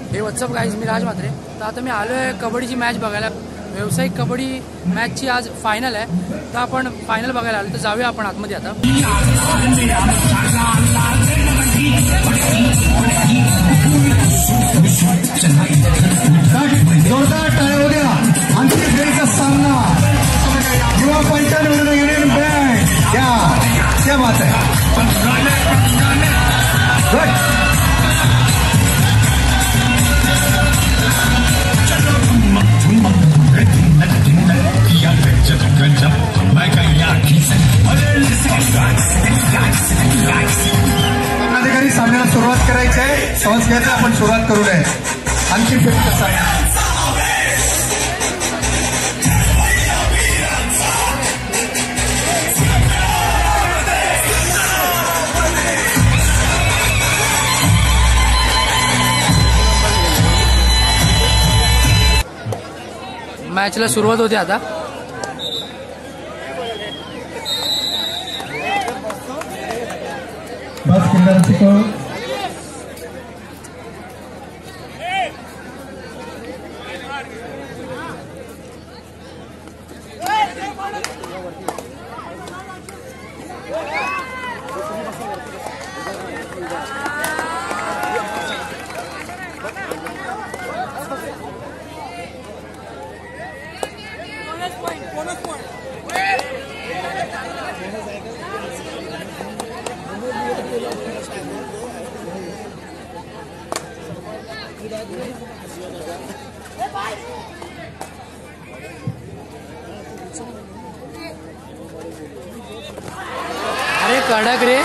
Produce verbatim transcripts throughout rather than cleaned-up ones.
हे WhatsApp guys, मी राज म्हात्रे. तर आता मी आलो आहे कबड्डीची मॅच बघायला. व्यावसायिक कबड्डी मॅचची आज फायनल आहे. तर आपण फायनल बघायला आलो, तर जाऊया आपण आतमध्ये आता. जोरदार टाळ्या हो द्या. आणखी फेरीचा सामना युवा पंचायत विरुद्ध युनियन बँक. क्या क्या बात है. गुड. अधिकारी सामन्याला सुरुवात करायची आहे. सहज घ्यायचं, आपण सुरुवात करू नये. आणखी फेरी कसा आहे. मॅचला सुरुवात होते आता. बस किल्ल्याची कळ. अरे कडक रे.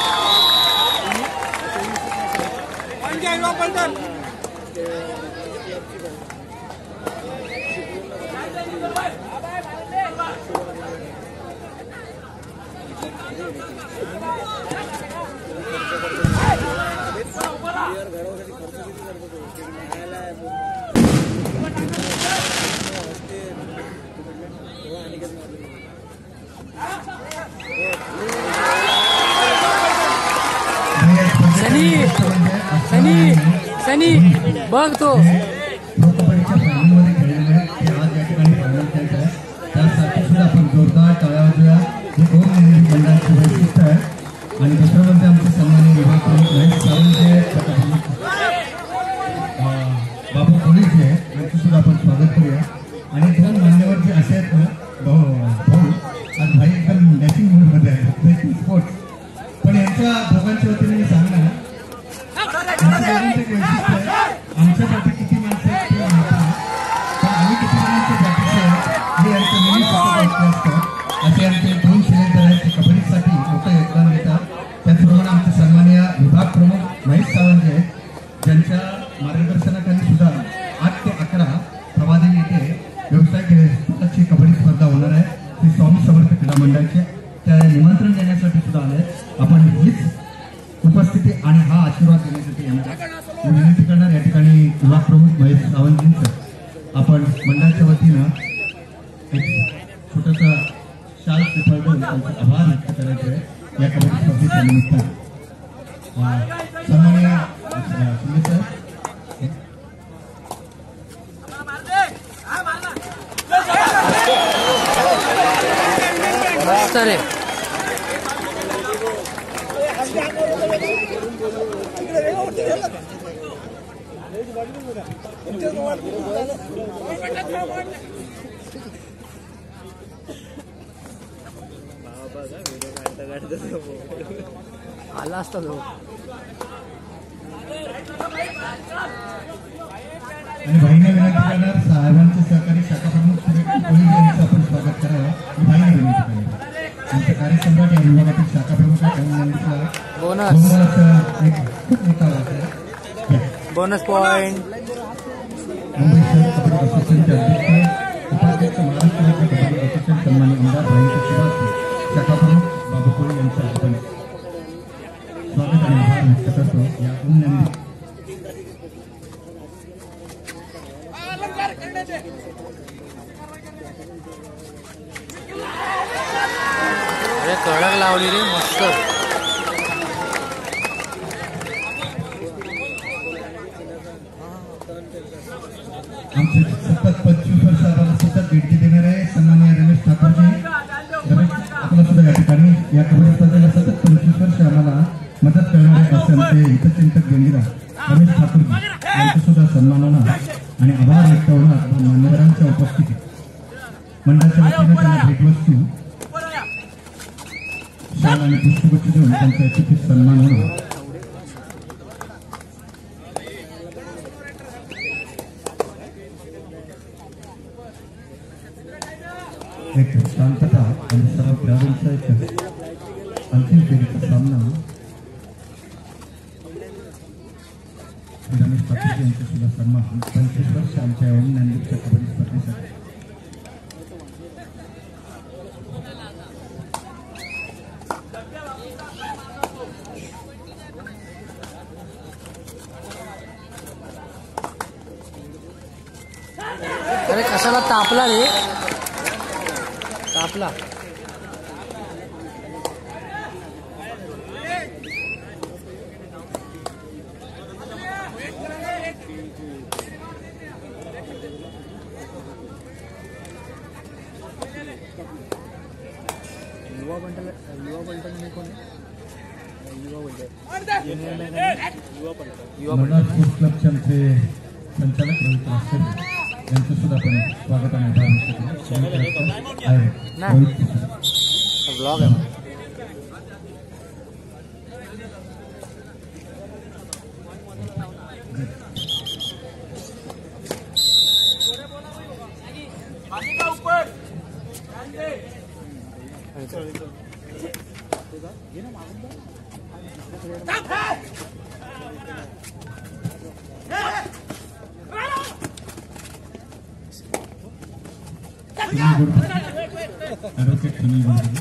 सनी सनी सनी बघ तो कबड्डीच्या फायनलमध्ये खेळलेले आहेत. ते आज या ठिकाणी फायनल खेळत आहे. त्यासाठी सुद्धा आपण जोरदार टाळ्या वाजवूया. हे दोन निर्मिती मंडळाचे वैशिष्ट्य आहे. आणि दुसरं म्हणजे आमचे सन्माननीय विभाग प्रमुख महेश सावंत बाबू पोलीस जे आहेत यांचं सुद्धा आपण स्वागत करूया. आणि दोन मान्यवर जे असे आहेत ना भाऊ, आज भाई एकदम मॅचिंग मूडमध्ये आहे स्पोर्ट्स. पण यांच्या दोघांच्या वतीने मी सांगणार आमच्यासाठी किती माणसं आहेत ते माहिती नाही, पण आम्ही किती जणांच्या जातीचे आहेत हे यांचं नेहमी वाटलं असतं. असे आमचे दोन सिलेंडर आहेत ते कबड्डीसाठी मोठं योगदान देतात. त्याचप्रमाणे आमचे सन्माननीय विभाग प्रमुख महेश सावंत जे आहेत, ज्यांच्या मार्गदर्शनाखाली सुद्धा आठ ते अकरा प्रवादी येथे व्यवसाय कबड्डी स्पर्धा होणार आहे. ती स्वामी समर्थ क्रीडा मंडळाचे त्या निमंत्रण देण्यासाठी सुद्धा आले. आपण हीच उपस्थिती आणि हा आशीर्वाद देण्यासाठी येणार मी विनंती करणार. या ठिकाणी विभाग प्रमुख महेश सावंतजींचं आपण मंडळाच्या वतीनं एक छोटंसं शाल स्वीकारून त्यांचे आभार व्यक्त करायचे आहे. या कबड्डी स्पर्धेच्या निमित्तानं सन्माननीय शिंदे सर सर आला असता तो. आणि भाईने विनंती करणार साहेबांचे सहकारी शाखा प्रमुख पोलीस यांचं आपण स्वागत करावं. भाईने विनंती करणार आमच्या कार्यसम्राट या विभागातील शाखा प्रमुख बोनस खूप मोठा बोनस पॉइंट. मुंबई शहर कबड्डी असोसिएशनचे अध्यक्ष उपाध्यक्ष महाराष्ट्र राज्य कबड्डी असोसिएशन सन्मानित आमदार भाई शाखा प्रमुख बाबू कोळी यांचं आपण स्वागत आणि आभार व्यक्त करतो. या उन्नंदी अरे कडक लावली रे मस्त. आमचे सतत पंचवीस वर्ष आम्हाला सतत भेटी देणारे सन्माननीय रमेश ठाकूरजी, रमेश आपला सुद्धा या ठिकाणी या कबड्डी स्पर्धेला सतत पंचवीस वर्ष आम्हाला मदत करणारे असे आमचे हितचिंतक गंगीरा रमेश ठाकूरजी यांचा सुद्धा सन्मान होणार आणि आभार व्यक्त होणार मान्यवरांच्या उपस्थितीत मंडळाच्या वतीने त्यांना भेटवस्तू शाल आणि पुष्पगुच्छ देऊन त्यांचा यथोचित सन्मान होणार. एक शांतता आणि सर्व खेळाडूंचा एक अंतिम फेरीचा सामना रमेश ठाकूरजी यांचा सुद्धा सन्मान पंचवीस वर्ष आमच्या ओम ज्ञानदीपच्या कबड्डी स्पर्धेसाठी. अरे कशाला तापला रे, तापला. युवा बंडल युवा बंडल में कोण युवा बंडल युवा बंडल स्पोर्ट्स क्लबचे आमचे संचालक रोहित रासकर यांचं सुद्धा आपण स्वागत आणि आभार व्यक्त करतो. ब्लॉग आहे ॲडव्होकेट सुनील गोडबोले.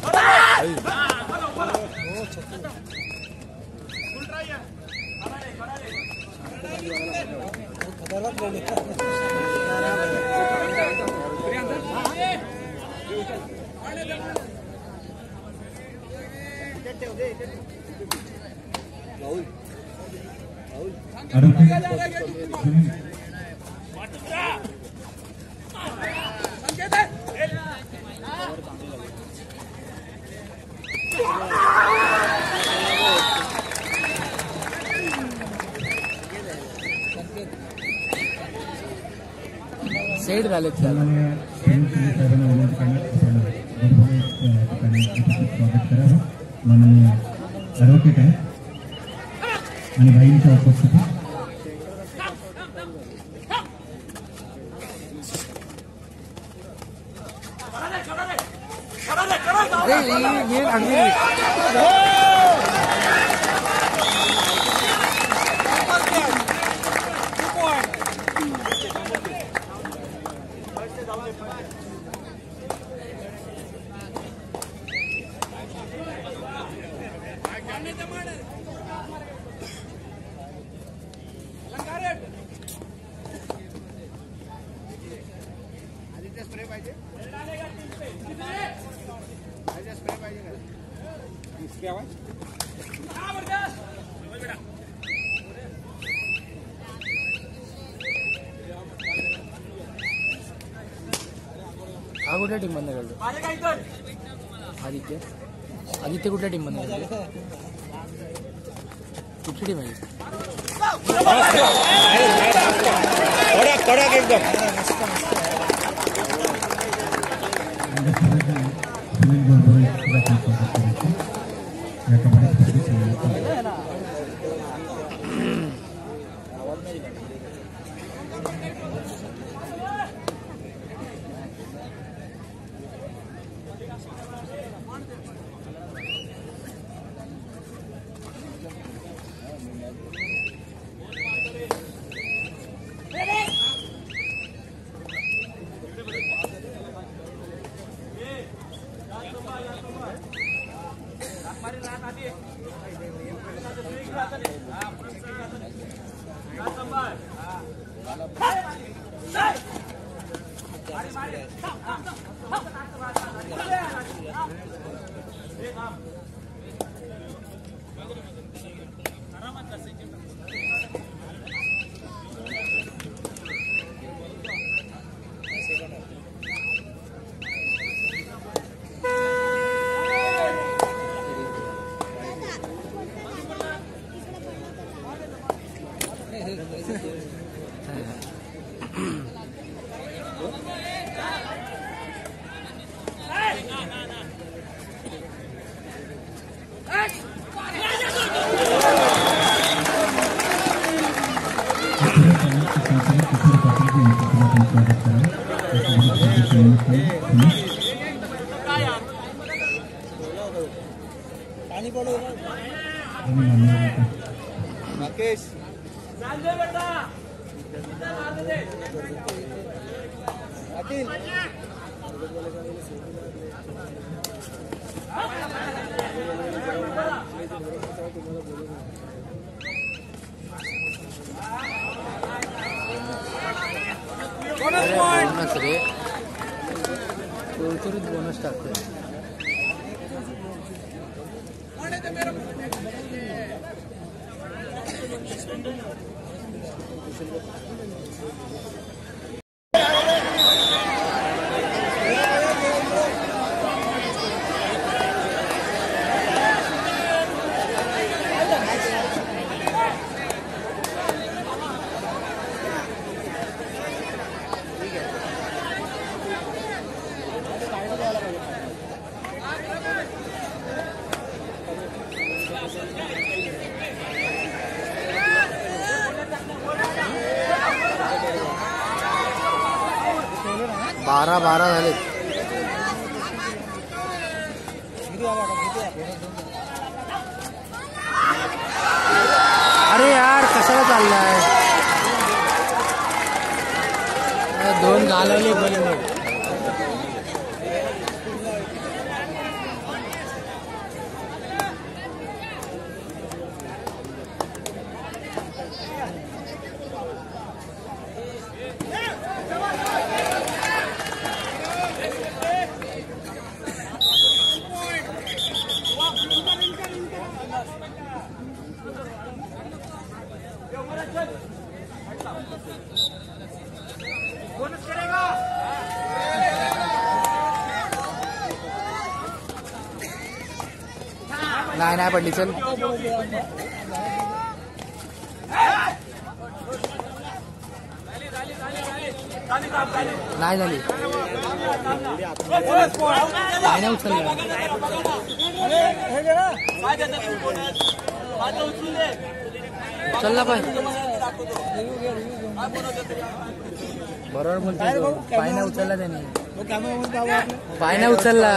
सेट झाले साहेबांना विनंती करण्यात स्वागत करावं. माननीय ॲडव्होकेट आहे आणि भाईंच्या उपस्थितीत हा कुठल्या टीम मध्ये खेळतो? आदित्य आदित्य कुठल्या टीम मध्ये खेळतो? कुठली टीम आहे? कडक कडक एकदम सुनील गोडबोले स्वागत करतो या कबड्डी स्पर्धेच्या. Come on. राकेश बोनस रे चोरचोरीत बोनस टाकते. बारा बारा झाले. अरे यार कशाला चाललाय. दोन घालवले बोलले. नाही नाही पडली. चल नाही झाली. काय नाही उचललं. उचलला पाय बरोबर बोलतो. पाय नाही उचलला त्याने. पाय नाही उचलला.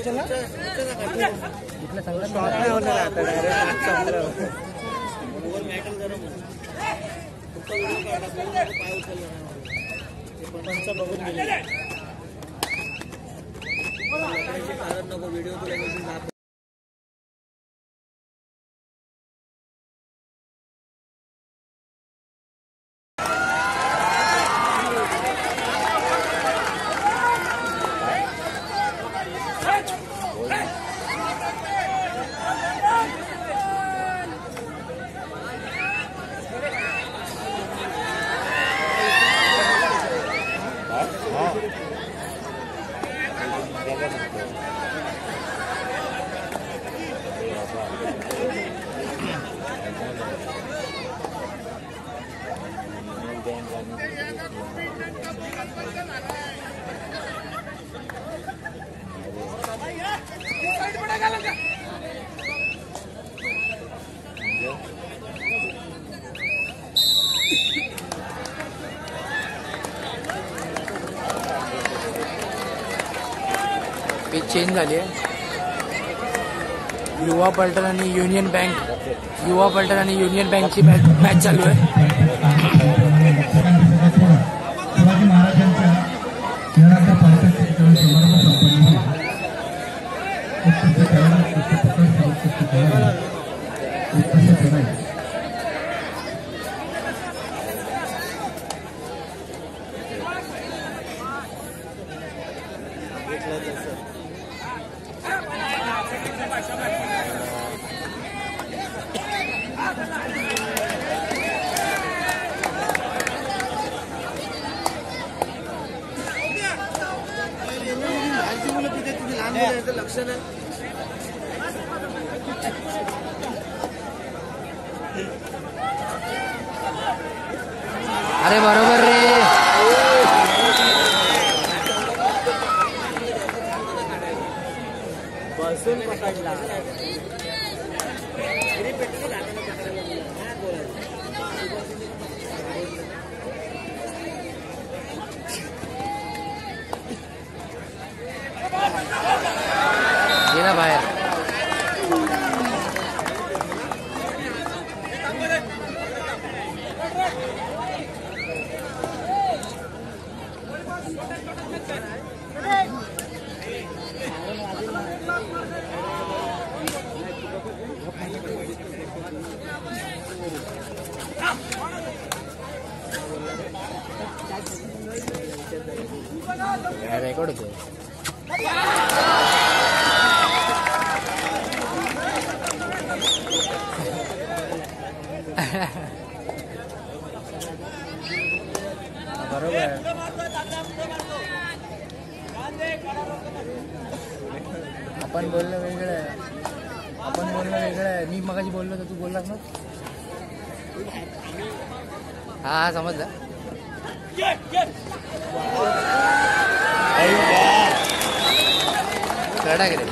पिच चेंज झाली आहे. युवा पलटण आणि युनियन बँक युवा पलटण आणि युनियन बँकची मॅच मॅच चालू आहे. शिवाजी महाराजांच्या शहराच्या पालख्याचे समारंभ संपन्न लक्षण आहे. अरे बरोबर रे. बसून पकडला. गेला बाहेर. रेकॉर्ड होतो. बरोबर. आपण बोलणं वेगळं आहे. आपण बोलणं वेगळं आहे. मी मगाशी बोललो तर तू बोललास ना. हा हा समजला. कडा गेले.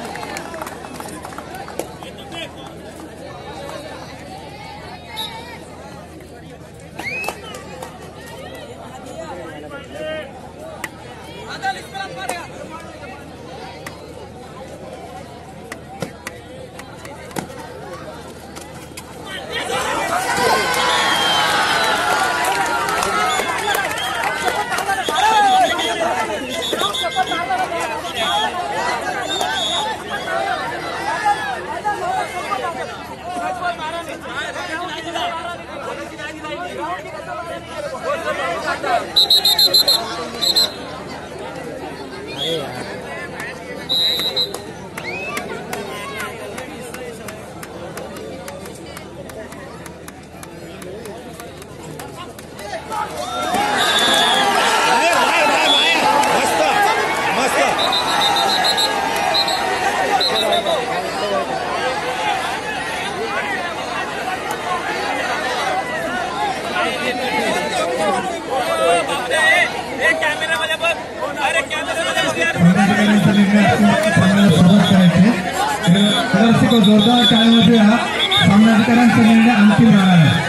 जोरदार टाळ्यांमध्ये हा सामनाधिकाऱ्यांचा निर्णय अंतिम राहणार आहे.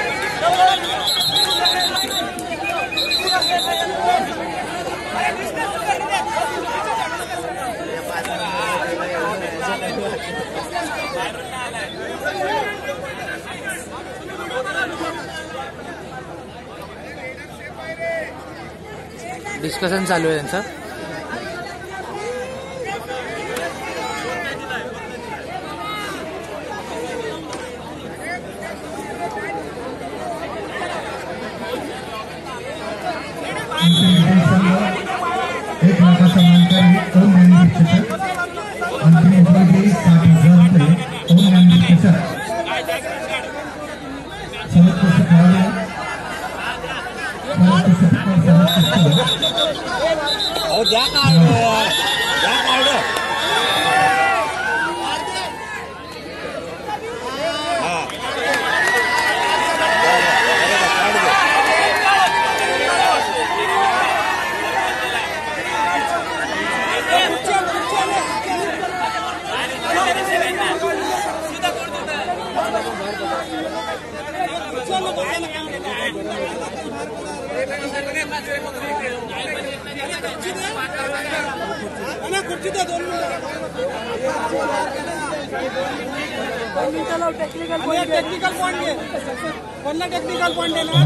डिस्कशन चालू आहे त्यांचं. एक लाखाचा मानकरी ओम ज्ञानेश्वर शिक्षक अंतिम उपयोगी साठ हजार रुपये ओम ज्ञानेश्वर शिक्षक सर्वोत्कृष्ट खेळाडू अहो द्या कार्ड द्या card. Technical point technical point घे. कोणला टेक्निकल पॉइंट आहे ना.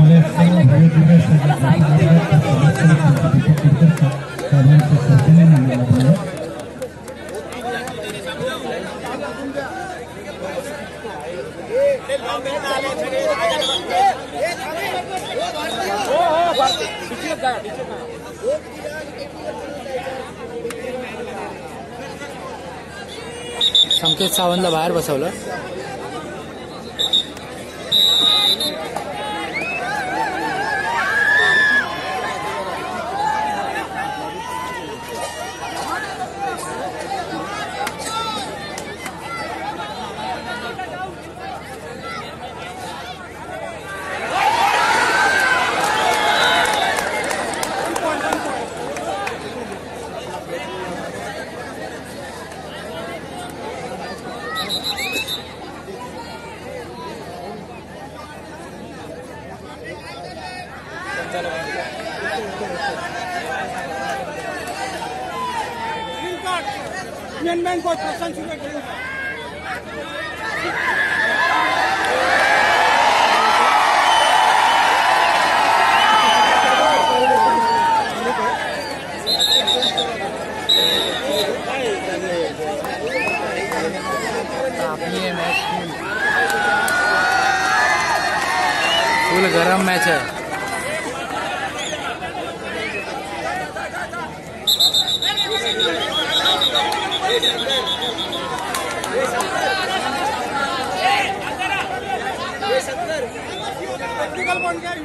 संकेत सावंतला बाहेर बसवलं. इंडियन बैंक को प्रशांत शुरू करेंगे। ये मैच फुल गरम मैच है। टेक्निकल पॉइंट क्या है?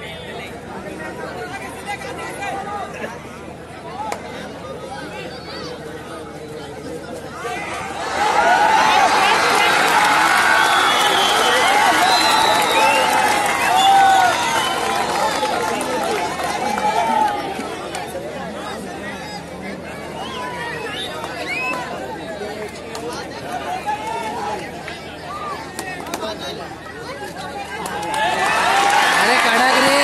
अरे कड़क रे।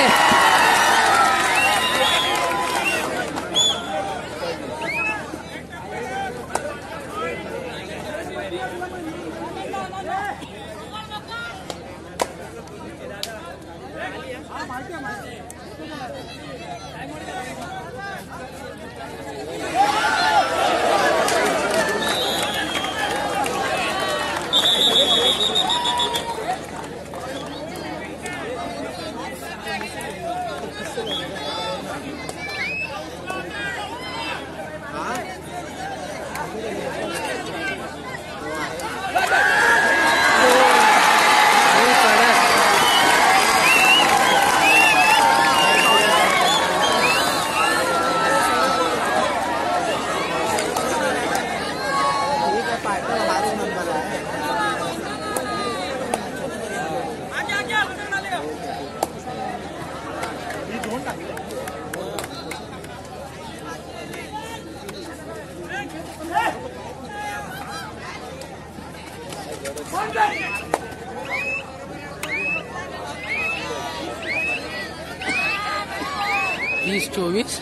तीस चौबीस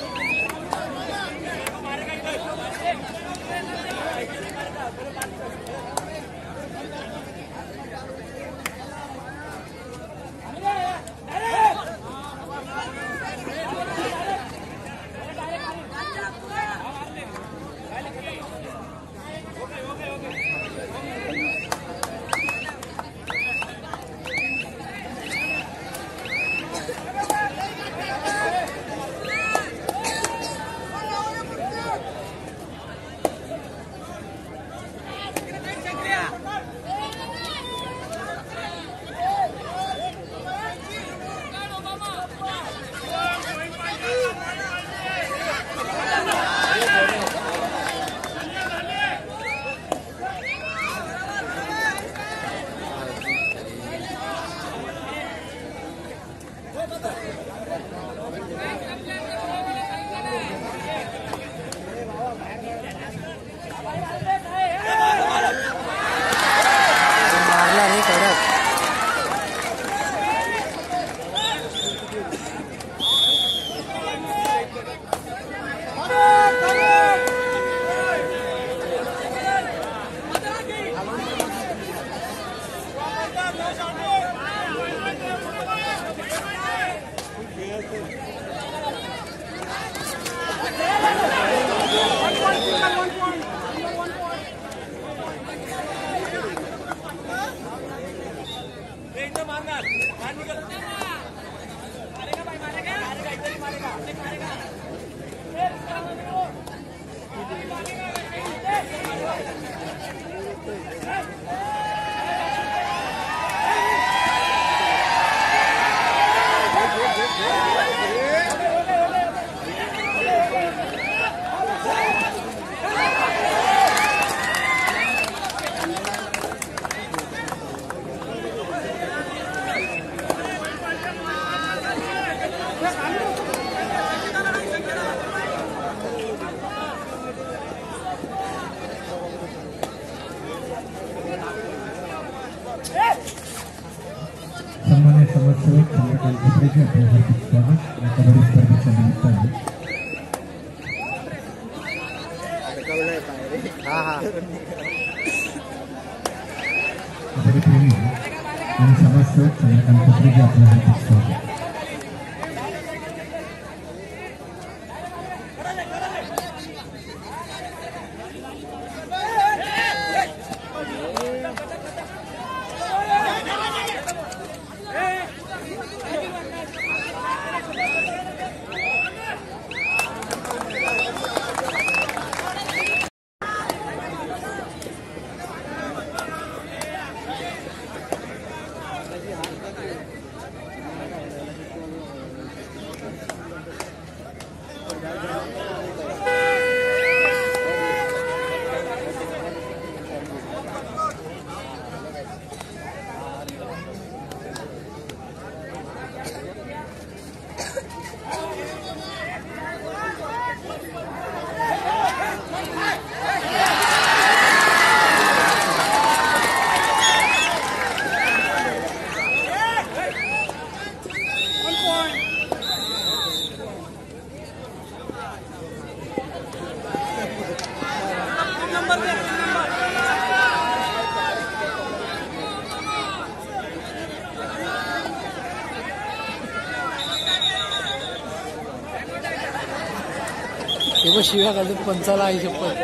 मारला रे कडक। चंद्रकांत कपडेचे आपले हार्दिक स्वागत या कबड्डी स्पर्धेच्या निमित्ताने. कबड्डी प्रेमी आणि समाजसेवक चंद्रकांत कपडेचे आपले हार्दिक स्वागत. तेव्हा शिव्या काढून पंचाला आई शपथ.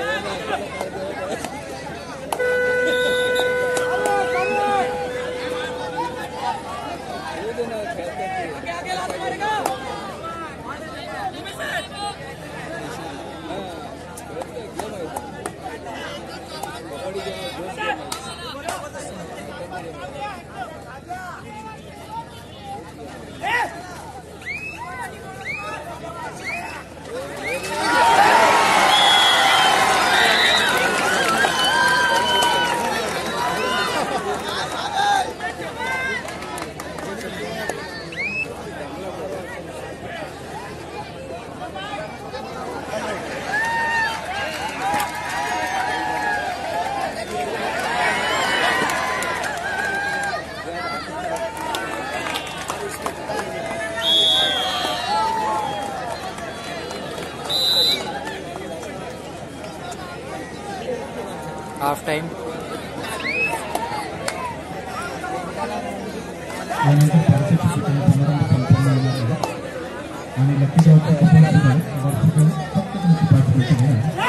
हाफ टाइम यानंतर पाचशे ठिकाणी समारंभ संपन्न होणार आहे आणि लकी गावच्या कपड्यासुद्धा वार्षिक फक्त तुमची पाच मिनिटं घ्या.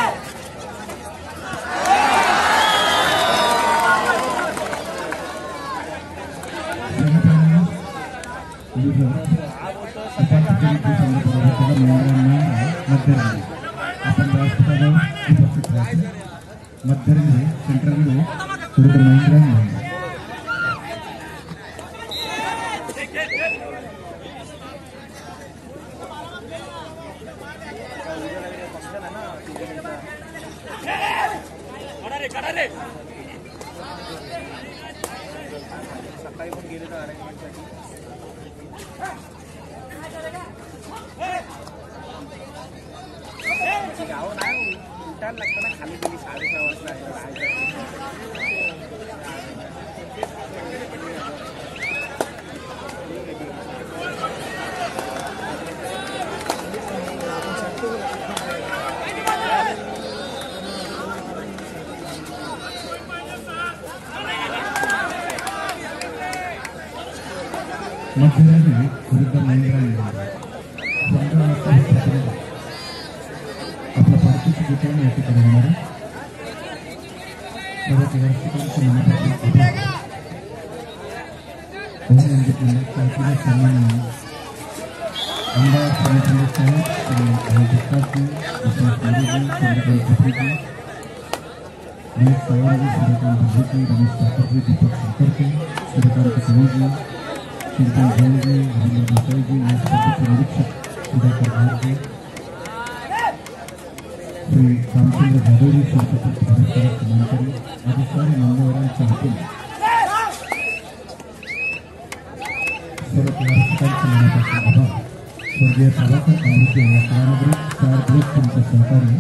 आपण व्यासपीठावर उपस्थित राहायचं. मध्यरंगी सेंटरमध्ये थोडं महिंद्रा आहे. सकाळी पण गेले तर अरेंजमेंटसाठी गाव नाही उठायला लागतं ना खाली गेली साडेसहा वाजता मध्यरात्री विरुद्ध महिंद्रा आपला पार्टिसिपेट या ठिकाणी होणार आहे. सन्माननीय आमदार सोमेश्वर साहेब, विकासजी, विश्वास मोरेजी, चंद्रकांत कपडेजी, रमेश चव्हाणजी, सूर्यकांत भोजेजी, रमेश ठाकरजी, दीपक शंकरजी, सूर्यकांत कवीजी, कीर्तन जैनजी, रवींद्र देसाईजी, या स्पर्धेचे निरीक्षक सुधाकर भारजी, श्री रामचंद्र जाधवजी, शिरपती पुरस्काराचे मानकरी आदी सर्व मान्यवरांच्या हातून सर्व पुरस्कारांचे मनापासून आभार. स्वर्गीय प्रभाकर अमृते या कलानगरी चार दिवस तुमचं सहकार्य.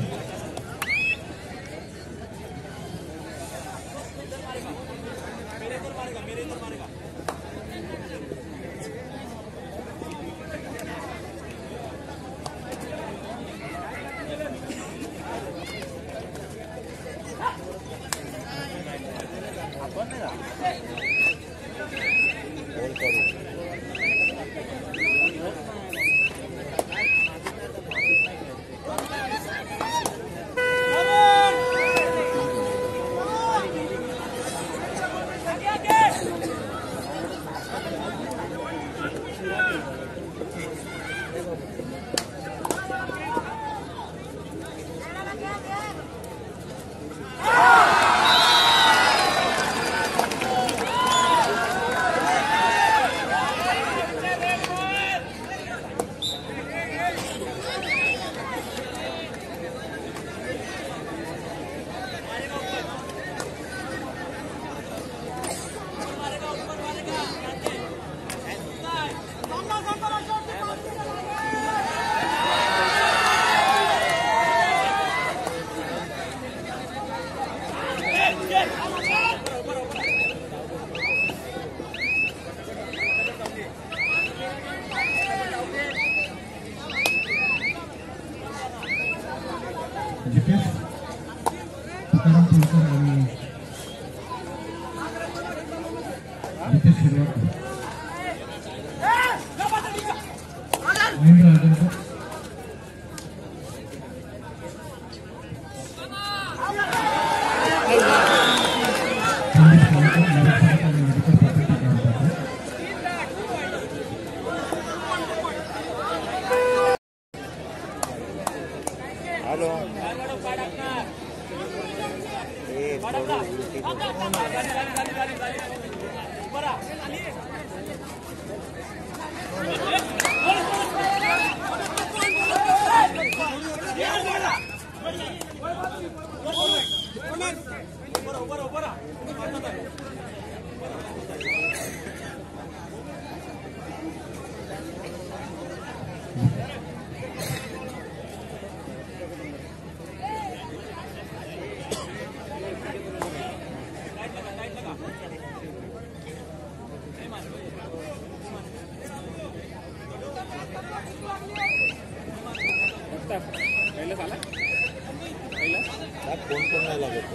जितेश तुकाराम तुळकर आणि जितेश शिरवाडकर महेंद्र आगरकर संदीप सावकर नगरसेवक आणि medical property grampanchayat hello phone पण नाही लागत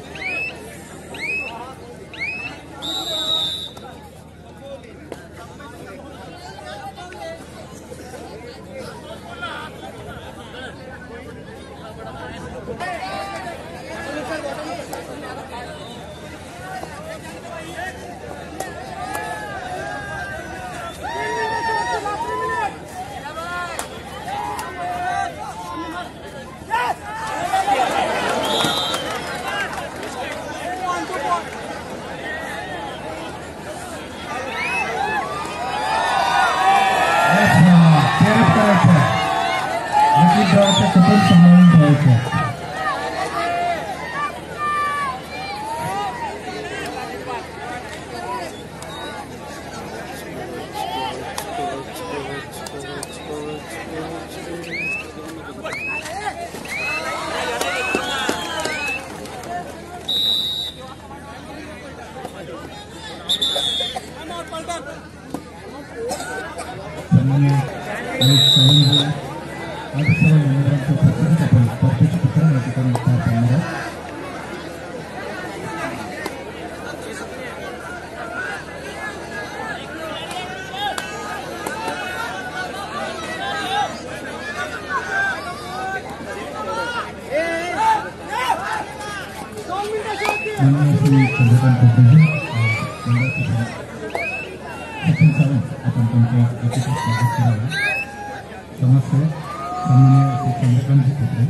कुटुंब सांभाळून ठेवायचं आज सर्व मान्यवरांच्या उपस्थितीत आपण स्पर्धेचे प्रकरण या ठिकाणी पार पाडणार आहोत. माननीय श्री चंद्रकांत कोपरेजी मंडळाचे सचिन सावंत आपण त्यांच्या अतिशय स्वागत करावे. समाजसेवक माननीय श्री चंद्रकांतजी कोपरे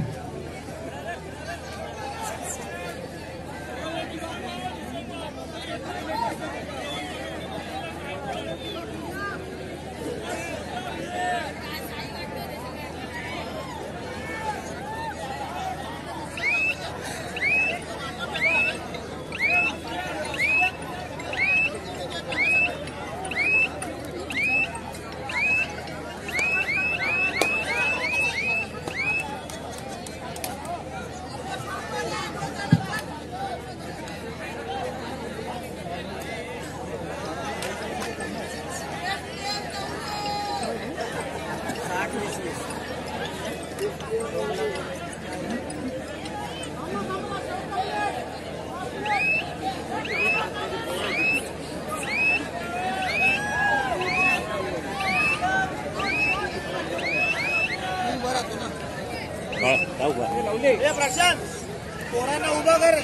प्रशांत पोरांना उभा कर.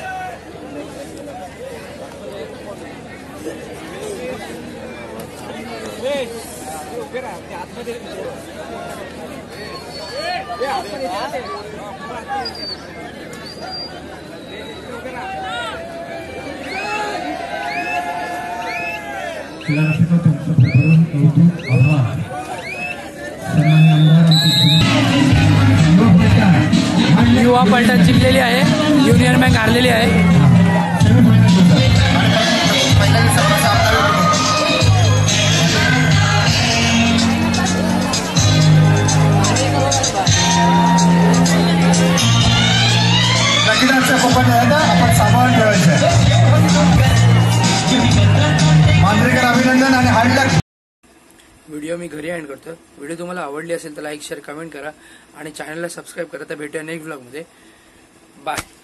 उभे राहा आतमध्ये. क्रीडा रसिक तुमचं भरभरून कौतुक आभार. सन्माननीय आमदार आमचे युवा पलटण जिंकलेली आहे, युनियन बँक हारलेली आहे. आपण सामान ठेवायचं. मांजरेकर अभिनंदन आणि हार्ड लक. व्हिडिओ मी घरी एंड करतो. व्हिडिओ तुम्हाला आवडली असेल तर लाईक शेअर कमेंट करा आणि चॅनलला सबस्क्राईब करा. तर भेटूया नेक्स्ट व्लॉगमध्ये. बाय.